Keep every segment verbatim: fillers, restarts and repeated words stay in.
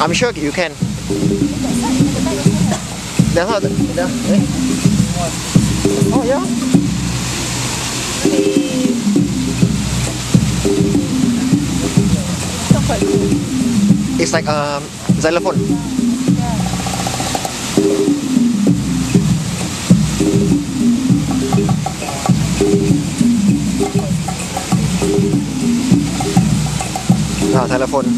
I'm sure you can. There's not. There, eh? Oh yeah. It's like um xylophone. Ah, xylophone.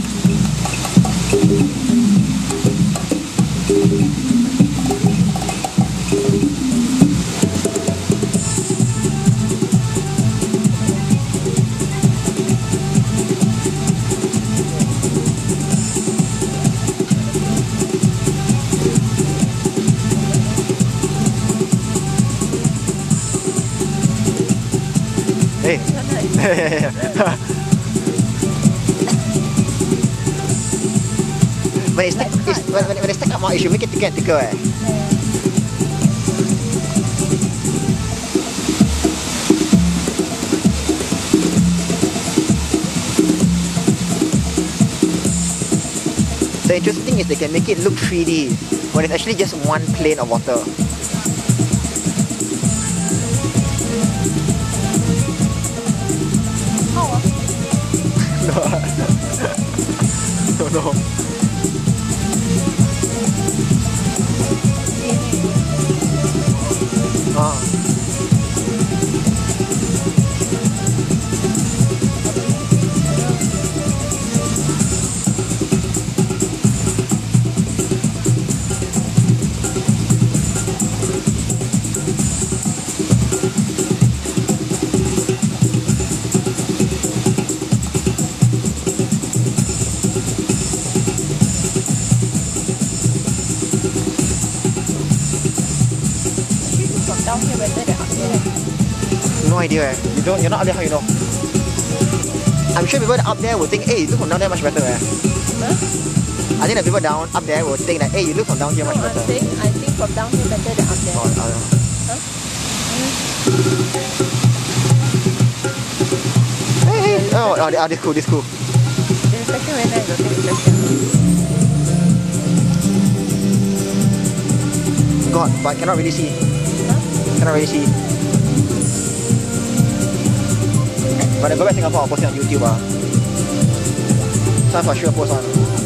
Hey. When it's, it's when, when, when it's stuck out, you should make it thicker and thicker. Eh? The interesting thing is they can make it look three D when it's actually just one plane of water. No, no. Ah. Down here better than up there. No idea. Eh? You don't. You're not up there. How you know? I'm sure people up there will think, "Hey, you look from down there much better." Eh? Huh? I think the people down up there will think that, "Hey, you look from down here No, much I'm better." saying I think from down here better than up there. Oh, uh, Huh? Hey, hey. Oh, oh, oh, this cool. This cool. The reflection very nice. The reflection. God, but cannot really see. Huh? Cannot really see. But I go back to Singapore, I'll post it on YouTube. Ah. Some for sure post on.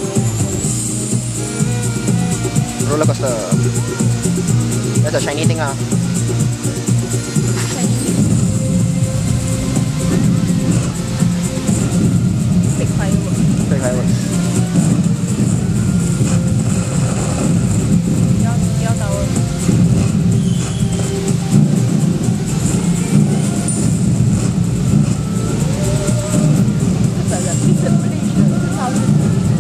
Roller coaster. That's a shiny thing. Ah. Big fireworks. Big fireworks. Yao Tower. It's a bridge. Two thousand.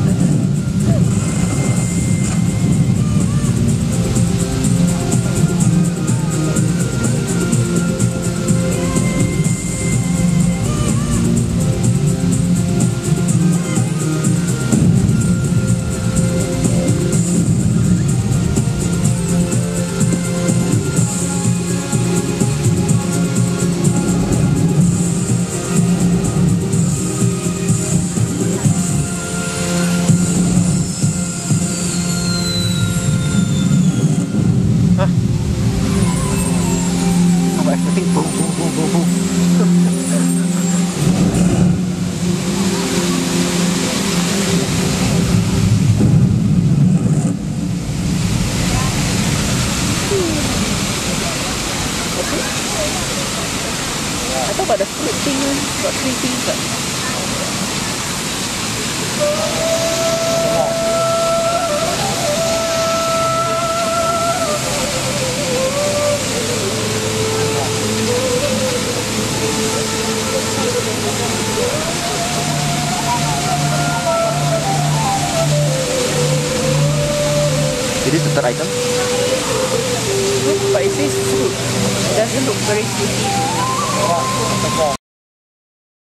Everything boom, boom, boom, boom, boom. I thought about the fruit thing. Got three things. But Is this the third item? but it says fruit. It doesn't look very fruity.